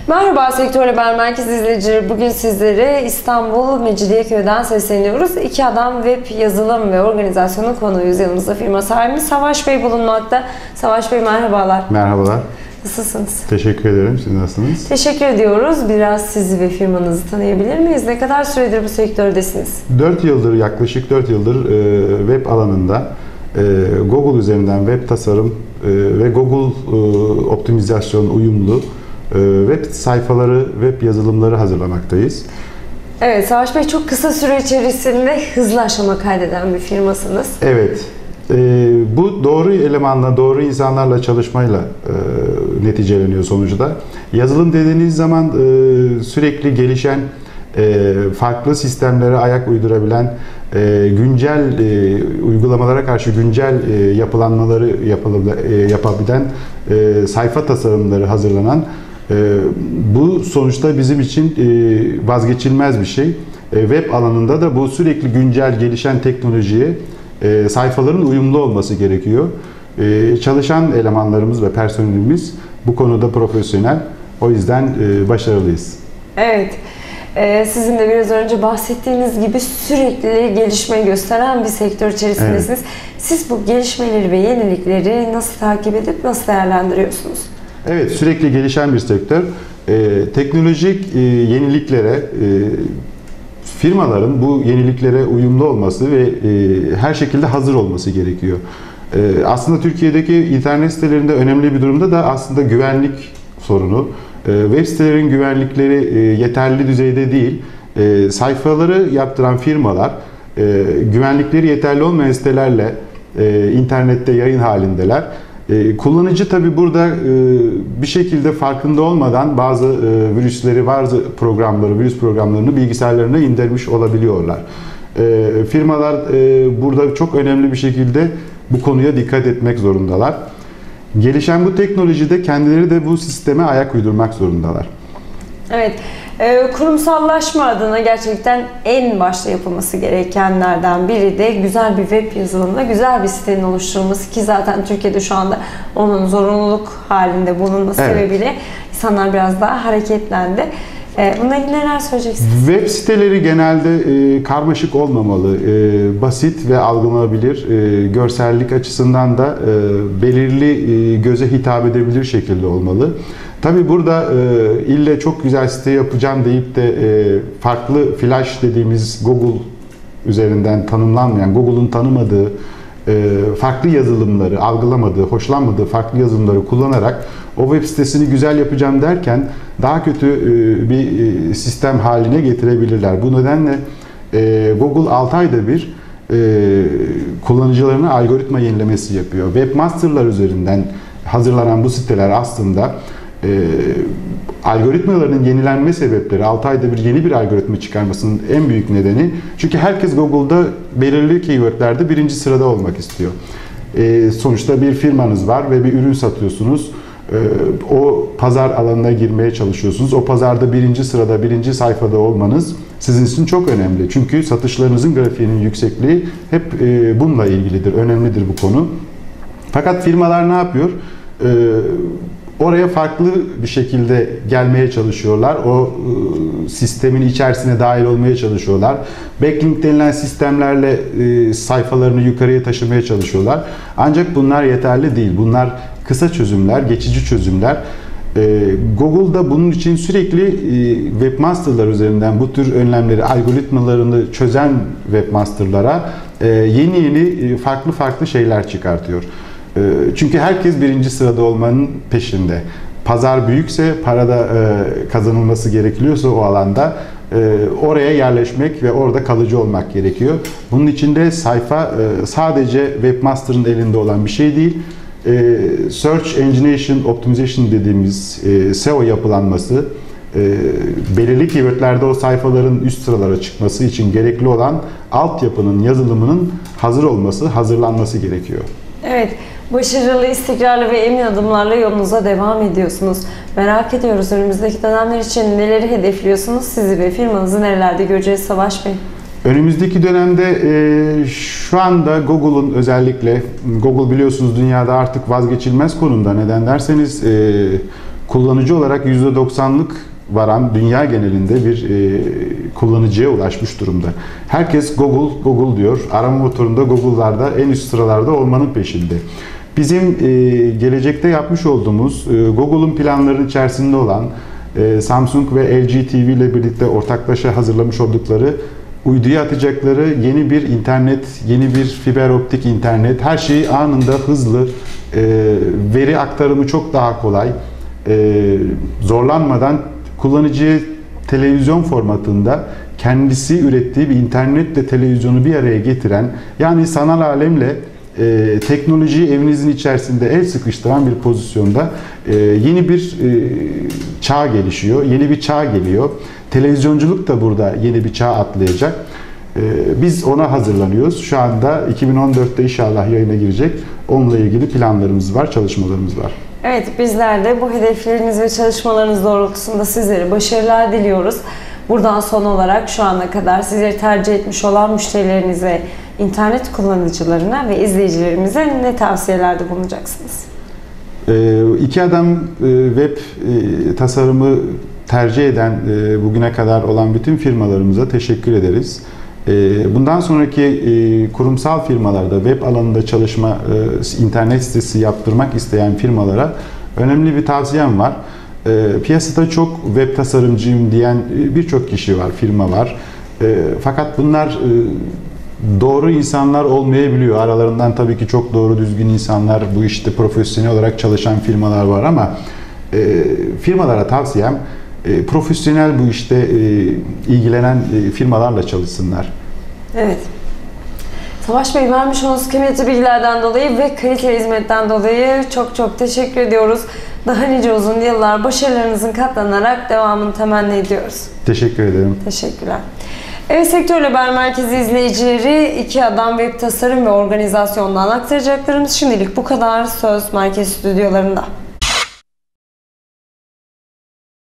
Merhaba Sektör Haber Merkezi izleyicileri. Bugün sizlere İstanbul Mecidiyeköy'den sesleniyoruz. İki Adam Web Yazılım ve Organizasyonu konuğuyuz. Yanımızda firma sahibimiz Savaş Bey bulunmakta. Savaş Bey merhabalar. Merhabalar. Nasılsınız? Teşekkür ederim. Siz nasılsınız? Teşekkür ediyoruz. Biraz sizi ve firmanızı tanıyabilir miyiz? Ne kadar süredir bu sektördesiniz? 4 yıldır, yaklaşık 4 yıldır web alanında Google üzerinden web tasarım ve Google optimizasyon uyumlu web sayfaları, web yazılımları hazırlamaktayız. Evet, Savaş Bey çok kısa süre içerisinde hızlı aşama kaydeden bir firmasınız. Evet. Bu doğru elemanla, doğru insanlarla çalışmayla neticeleniyor sonuçta. Yazılım dediğiniz zaman sürekli gelişen, farklı sistemlere ayak uydurabilen, güncel uygulamalara karşı güncel yapılanmaları yapabilen sayfa tasarımları hazırlanan, bu sonuçta bizim için vazgeçilmez bir şey. Web alanında da bu sürekli güncel gelişen teknolojiye sayfaların uyumlu olması gerekiyor. Çalışan elemanlarımız ve personelimiz bu konuda profesyonel. O yüzden başarılıyız. Evet. Sizin de biraz önce bahsettiğiniz gibi sürekli gelişme gösteren bir sektör içerisindesiniz. Evet. Siz bu gelişmeleri ve yenilikleri nasıl takip edip nasıl değerlendiriyorsunuz? Evet, sürekli gelişen bir sektör. Teknolojik yeniliklere, firmaların bu yeniliklere uyumlu olması ve her şekilde hazır olması gerekiyor. Aslında Türkiye'deki internet sitelerinde önemli bir durumda da aslında güvenlik sorunu. Web sitelerin güvenlikleri yeterli düzeyde değil. Sayfaları yaptıran firmalar güvenlikleri yeterli olmayan sitelerle internette yayın halindeler. Kullanıcı tabi burada bir şekilde farkında olmadan bazı virüsleri, bazı programları, virüs programlarını bilgisayarlarına indirmiş olabiliyorlar. Firmalar burada çok önemli bir şekilde bu konuya dikkat etmek zorundalar. Gelişen bu teknolojide kendileri de bu sisteme ayak uydurmak zorundalar. Evet, kurumsallaşma adına gerçekten en başta yapılması gerekenlerden biri de güzel bir web yazılımla güzel bir sitenin oluşturulması ki zaten Türkiye'de şu anda onun zorunluluk halinde bulunması sebebiyle insanlar biraz daha hareketlendi. Bununla ilgili neler söyleyeceksiniz? Web siteleri genelde karmaşık olmamalı, basit ve algılanabilir, görsellik açısından da belirli göze hitap edebilir şekilde olmalı. Tabi burada ille çok güzel site yapacağım deyip de farklı flash dediğimiz Google üzerinden tanımlanmayan, Google'un tanımadığı farklı yazılımları, algılamadığı, hoşlanmadığı farklı yazılımları kullanarak o web sitesini güzel yapacağım derken daha kötü bir sistem haline getirebilirler. Bu nedenle Google 6 ayda bir kullanıcılarına algoritma yenilemesi yapıyor. Webmasterlar üzerinden hazırlanan bu siteler aslında algoritmalarının yenilenme sebepleri, 6 ayda bir yeni bir algoritma çıkarmasının en büyük nedeni, çünkü herkes Google'da belirli keywordlerde birinci sırada olmak istiyor. Sonuçta bir firmanız var ve bir ürün satıyorsunuz. O pazar alanına girmeye çalışıyorsunuz. O pazarda birinci sırada, birinci sayfada olmanız sizin için çok önemli. Çünkü satışlarınızın grafiğinin yüksekliği hep bununla ilgilidir, önemlidir bu konu. Fakat firmalar ne yapıyor? Oraya farklı bir şekilde gelmeye çalışıyorlar. O sistemin içerisine dahil olmaya çalışıyorlar. Backlink denilen sistemlerle sayfalarını yukarıya taşımaya çalışıyorlar. Ancak bunlar yeterli değil. Bunlar kısa çözümler, geçici çözümler. Google'da bunun için sürekli webmasterlar üzerinden bu tür önlemleri, algoritmalarını çözen webmasterlara yeni farklı şeyler çıkartıyor. Çünkü herkes birinci sırada olmanın peşinde. Pazar büyükse, parada kazanılması gerekiyorsa o alanda oraya yerleşmek ve orada kalıcı olmak gerekiyor. Bunun için de sayfa sadece webmaster'ın elinde olan bir şey değil. Search Engine Optimization dediğimiz SEO yapılanması, belirli keywordlerde o sayfaların üst sıralara çıkması için gerekli olan altyapının, yazılımının hazır olması, hazırlanması gerekiyor. Evet, başarılı, istikrarlı ve emin adımlarla yolunuza devam ediyorsunuz. Merak ediyoruz, önümüzdeki dönemler için neleri hedefliyorsunuz? Sizi ve firmanızı nerelerde göreceğiz Savaş Bey? Önümüzdeki dönemde şu anda Google'un özellikle, Google biliyorsunuz dünyada artık vazgeçilmez konumda. Neden derseniz kullanıcı olarak %90'lık varan dünya genelinde bir kullanıcıya ulaşmış durumda. Herkes Google, Google diyor. Arama motorunda Google'larda en üst sıralarda olmanın peşinde. Bizim gelecekte yapmış olduğumuz Google'un planlarının içerisinde olan Samsung ve LG TV ile birlikte ortaklaşa hazırlamış oldukları uyduya atacakları yeni bir internet, yeni bir fiber optik internet, her şeyi anında hızlı, veri aktarımı çok daha kolay, zorlanmadan kullanıcıya televizyon formatında kendisi ürettiği bir internetle televizyonu bir araya getiren, yani sanal alemle teknolojiyi evinizin içerisinde el sıkıştıran bir pozisyonda yeni bir çağ gelişiyor, yeni bir çağ geliyor. Televizyonculuk da burada yeni bir çağ atlayacak. Biz ona hazırlanıyoruz. Şu anda 2014'te inşallah yayına girecek. Onunla ilgili planlarımız var, çalışmalarımız var. Evet, bizler de bu hedefleriniz ve çalışmalarınız doğrultusunda sizlere başarılar diliyoruz. Buradan son olarak şu ana kadar sizleri tercih etmiş olan müşterilerinize, internet kullanıcılarına ve izleyicilerimize ne tavsiyelerde bulunacaksınız? İki Adam web tasarımı tercih eden bugüne kadar olan bütün firmalarımıza teşekkür ederiz. Bundan sonraki kurumsal firmalarda web alanında çalışma, internet sitesi yaptırmak isteyen firmalara önemli bir tavsiyem var. Piyasada çok web tasarımcıyım diyen birçok kişi var, firma var. Fakat bunlar doğru insanlar olmayabiliyor. Aralarından tabii ki çok doğru düzgün insanlar, bu işte profesyonel olarak çalışan firmalar var ama firmalara tavsiyem profesyonel bu işte ilgilenen firmalarla çalışsınlar. Evet. Savaş Bey, vermiş olduğunuz kıymetli bilgilerden dolayı ve kaliteli hizmetten dolayı çok teşekkür ediyoruz. Daha nice uzun yıllar başarılarınızın katlanarak devamını temenni ediyoruz. Teşekkür ederim. Teşekkürler. Evet, Sektör Haber Merkezi izleyicileri, İki Adam web tasarım ve organizasyondan aktaracaklarımız şimdilik bu kadar. Söz merkez stüdyolarında.